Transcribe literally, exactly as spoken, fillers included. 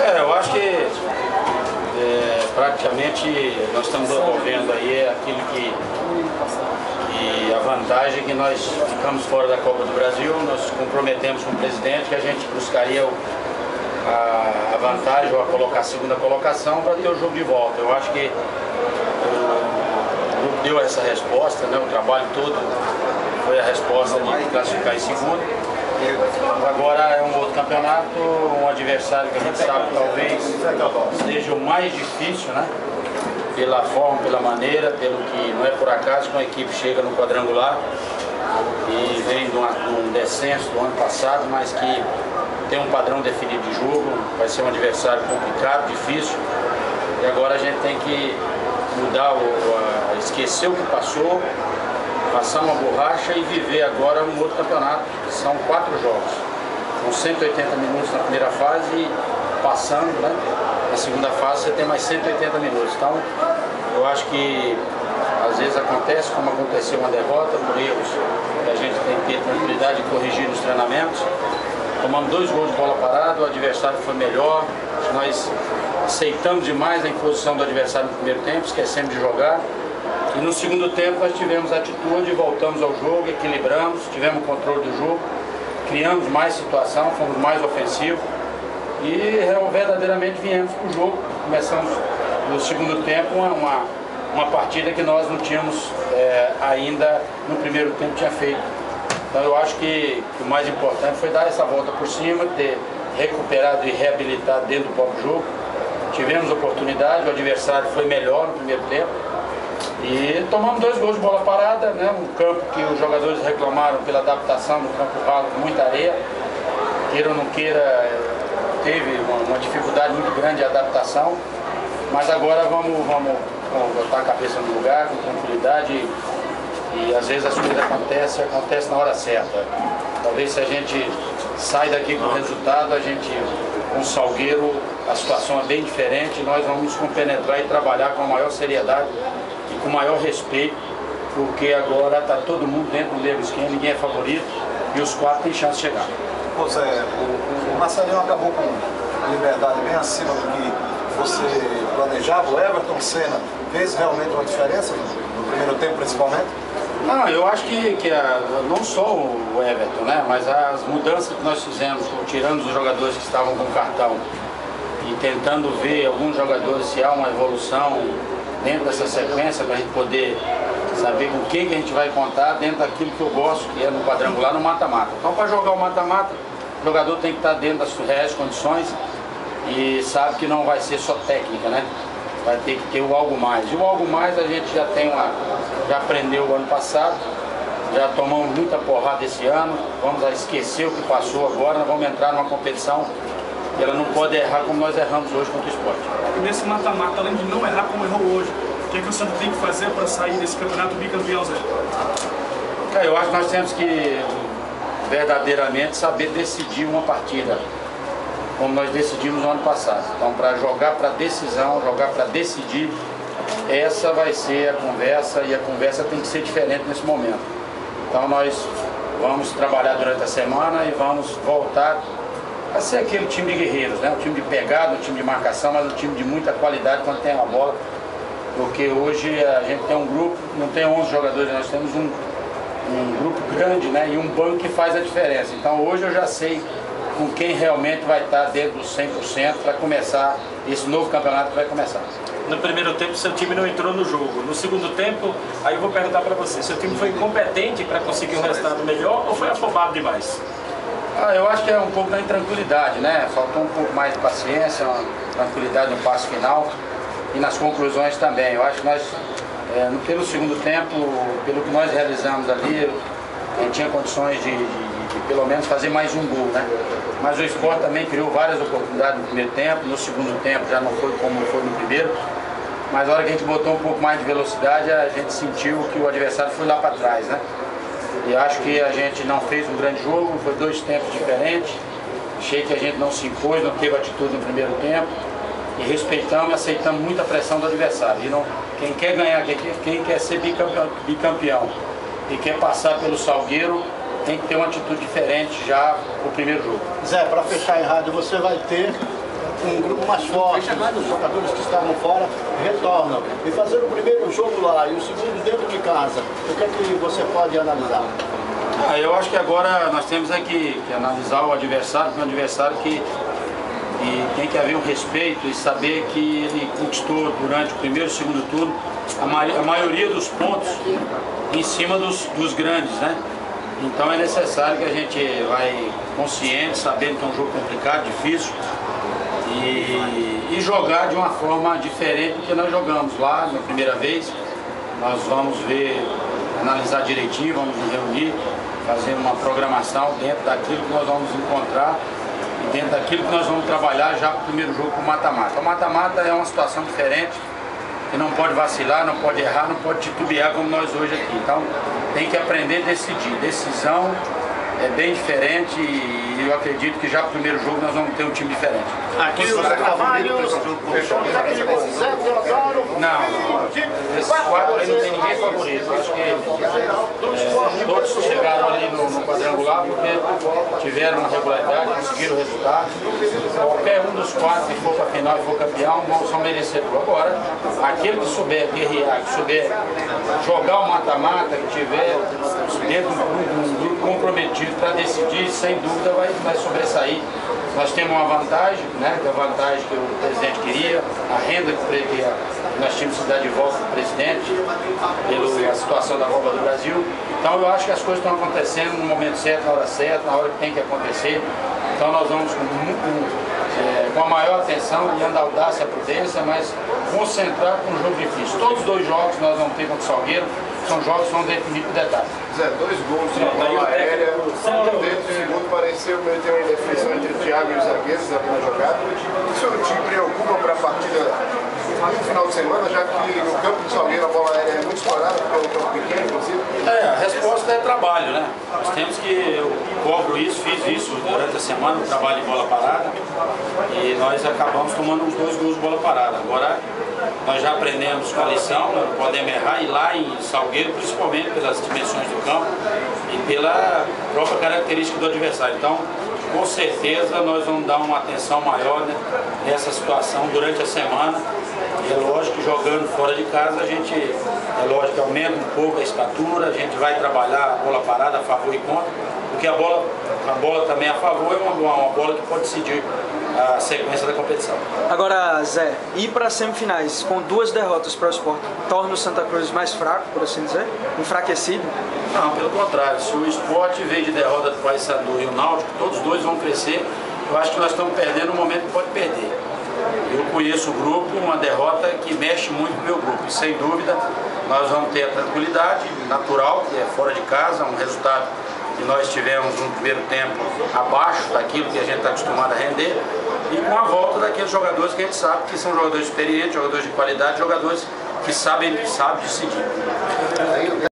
É, eu acho que é, praticamente nós estamos desenvolvendo aí aquilo que, que a vantagem que nós ficamos fora da Copa do Brasil, nós comprometemos com o presidente que a gente buscaria o, a, a vantagem ou a, colocar, a segunda colocação para ter o jogo de volta. Eu acho que o grupo deu essa resposta, né? O trabalho todo foi a resposta de classificar em segundo. Agora é um outro campeonato, um adversário que a gente sabe que talvez seja o mais difícil, né? Pela forma, pela maneira, pelo que não é por acaso que uma equipe chega no quadrangular e vem de, uma, de um descenso do ano passado, mas que tem um padrão definido de jogo, vai ser um adversário complicado, difícil, e agora a gente tem que mudar, o, a, esquecer o que passou, passar uma borracha e viver agora um outro campeonato, que são quatro jogos. São cento e oitenta minutos na primeira fase e passando, né? Na segunda fase você tem mais cento e oitenta minutos. Então, eu acho que às vezes acontece, como aconteceu uma derrota, por erros que a gente tem que ter tranquilidade de corrigir nos treinamentos. Tomamos dois gols de bola parada, o adversário foi melhor, nós aceitamos demais a imposição do adversário no primeiro tempo, esquecemos de jogar. E no segundo tempo nós tivemos atitude, voltamos ao jogo, equilibramos, tivemos controle do jogo, criamos mais situação, fomos mais ofensivos e verdadeiramente viemos para o jogo. Começamos no segundo tempo uma, uma, uma partida que nós não tínhamos é, ainda no primeiro tempo tinha feito. Então eu acho que, que o mais importante foi dar essa volta por cima, ter recuperado e reabilitado dentro do próprio jogo. Tivemos oportunidade, o adversário foi melhor no primeiro tempo. E tomamos dois gols de bola parada, né? Um campo que os jogadores reclamaram pela adaptação do campo ralo com muita areia. Queira ou não queira, teve uma, uma dificuldade muito grande de adaptação. Mas agora vamos, vamos, vamos botar a cabeça no lugar, com tranquilidade. E, e às vezes as coisas acontecem, acontecem na hora certa. Talvez se a gente sai daqui com o resultado, a gente, com o Salgueiro, a situação é bem diferente. Nós vamos nos compenetrar e trabalhar com a maior seriedade e com o maior respeito, porque agora está todo mundo dentro do mesmo esquema, ninguém é favorito e os quatro têm chance de chegar. Pô, Zé, o, o Marcelinho acabou com liberdade bem acima do que você planejava. O Everton Senna fez realmente uma diferença no primeiro tempo, principalmente? Não, eu acho que, que a, não só o Everton, né, mas as mudanças que nós fizemos, tirando os jogadores que estavam com cartão e tentando ver alguns jogadores se há uma evolução dentro dessa sequência, para a gente poder saber com quem que a gente vai contar dentro daquilo que eu gosto, que é no quadrangular, no mata-mata. Então, para jogar o mata-mata, o jogador tem que estar dentro das reais condições e sabe que não vai ser só técnica, né? Vai ter que ter o algo mais. E o algo mais a gente já tem uma, já aprendeu o ano passado, já tomamos muita porrada esse ano, vamos a esquecer o que passou agora, nós vamos entrar numa competição e ela não pode errar como nós erramos hoje contra o Sport. E nesse mata-mata, além de não errar como errou hoje, o que, é que o Santos tem que fazer para sair desse campeonato bicampeão, Zé? É, eu acho que nós temos que verdadeiramente saber decidir uma partida, como nós decidimos no ano passado. Então, para jogar para decisão, jogar para decidir, essa vai ser a conversa e a conversa tem que ser diferente nesse momento. Então, nós vamos trabalhar durante a semana e vamos voltar a ser aquele time de guerreiros, né? Um time de pegada, um time de marcação, mas um time de muita qualidade quando tem a bola. Porque hoje a gente tem um grupo, não tem onze jogadores, nós temos um, um grupo grande, né? E um banco que faz a diferença. Então hoje eu já sei com quem realmente vai estar dentro dos cem por cento para começar esse novo campeonato que vai começar. No primeiro tempo seu time não entrou no jogo. No segundo tempo, aí eu vou perguntar para você, seu time foi incompetente para conseguir um resultado melhor ou foi afobado demais? Ah, eu acho que é um pouco da intranquilidade, né? Faltou um pouco mais de paciência, uma tranquilidade no passo final e nas conclusões também. Eu acho que nós, é, pelo segundo tempo, pelo que nós realizamos ali, a gente tinha condições de, de, de pelo menos fazer mais um gol, né? Mas o Sport também criou várias oportunidades no primeiro tempo, no segundo tempo já não foi como foi no primeiro. Mas na hora que a gente botou um pouco mais de velocidade, a gente sentiu que o adversário foi lá para trás, né? E acho que a gente não fez um grande jogo, foi dois tempos diferentes. Achei que a gente não se impôs, não teve atitude no primeiro tempo. E respeitamos e aceitamos muita pressão do adversário. E não, quem quer ganhar, quem, quem quer ser bicampeão, bicampeão e quer passar pelo Salgueiro, tem que ter uma atitude diferente já no primeiro jogo. Zé, para fechar em rádio, você vai ter um grupo mais forte, os jogadores que estavam fora retornam. E fazer o primeiro jogo lá e o segundo dentro de casa, o que é que você pode analisar? Ah, eu acho que agora nós temos é que, que analisar o adversário, que é um adversário que e tem que haver um respeito e saber que ele conquistou durante o primeiro e segundo turno a, ma a maioria dos pontos em cima dos, dos grandes, né? Então é necessário que a gente vai consciente, sabendo que é um jogo complicado, difícil e, e jogar de uma forma diferente do que nós jogamos lá na primeira vez. Nós vamos ver, analisar direitinho, vamos nos reunir, fazer uma programação dentro daquilo que nós vamos encontrar e dentro daquilo que nós vamos trabalhar já para o primeiro jogo com o mata-mata. O mata-mata é uma situação diferente, que não pode vacilar, não pode errar, não pode titubear como nós hoje aqui. Então tem que aprender a decidir. Decisão é bem diferente e eu acredito que já no primeiro jogo nós vamos ter um time diferente. Aqui o Zé Carvalho, não, esses quatro aí não tem ninguém favorito. Acho que é, todos chegaram ali no, no quadrangular porque tiveram uma regularidade, conseguiram o resultado. Qualquer um dos quatro que for para a final e for campeão, são merecedores. Agora, aquele que souber guerrear, que souber jogar o mata-mata, que tiver dentro de um grupo comprometido para decidir, sem dúvida vai, vai sobressair. Nós temos uma vantagem, né, que é a vantagem que o presidente queria, a renda que nós tínhamos que dar de volta para o presidente, pela situação da Copa do Brasil. Então eu acho que as coisas estão acontecendo no momento certo, na hora certa, na hora que tem que acontecer. Então nós vamos com, com, é, com a maior atenção, olhando a audácia e a prudência, mas concentrar com um jogo difícil. Todos os dois jogos nós vamos ter contra o Salgueiro, são jogos que vão definir por detalhe. Zé, dois gols de bola aérea, dentro do segundo pareceu meio ter uma indefinição entre o Thiago e os zagueiros ali na jogada. Isso te preocupa para a partida no final de semana, já que no campo do Salgueiro a bola aérea é muito explorada, porque é um campo pequeno, inclusive? É, a resposta é trabalho, né? Nós temos que, eu cobro isso, fiz isso durante a semana, o trabalho de bola parada, e nós acabamos tomando os dois gols de bola parada. Agora, nós já aprendemos com a lição, não podemos errar, e lá em Salgueiro, principalmente pelas dimensões do campo e pela própria característica do adversário. Então, com certeza, nós vamos dar uma atenção maior, né, nessa situação durante a semana. E é lógico que jogando fora de casa, a gente, é lógico que aumenta um pouco a estatura, a gente vai trabalhar a bola parada a favor e contra, porque a bola, a bola também a favor é uma, uma bola que pode decidir a sequência da competição. Agora, Zé, ir para as semifinais com duas derrotas para o Sport torna o Santa Cruz mais fraco, por assim dizer? Enfraquecido? Não, pelo contrário. Se o Sport veio de derrota do Paysandu e o Náutico, todos dois vão crescer. Eu acho que nós estamos perdendo no momento que pode perder. Eu conheço o grupo, uma derrota que mexe muito com o meu grupo. E sem dúvida, nós vamos ter a tranquilidade natural, que é fora de casa, um resultado que nós tivemos no primeiro tempo abaixo daquilo que a gente está acostumado a render, e com a volta daqueles jogadores que a gente sabe que são jogadores experientes, jogadores de qualidade, jogadores que sabem, sabem decidir.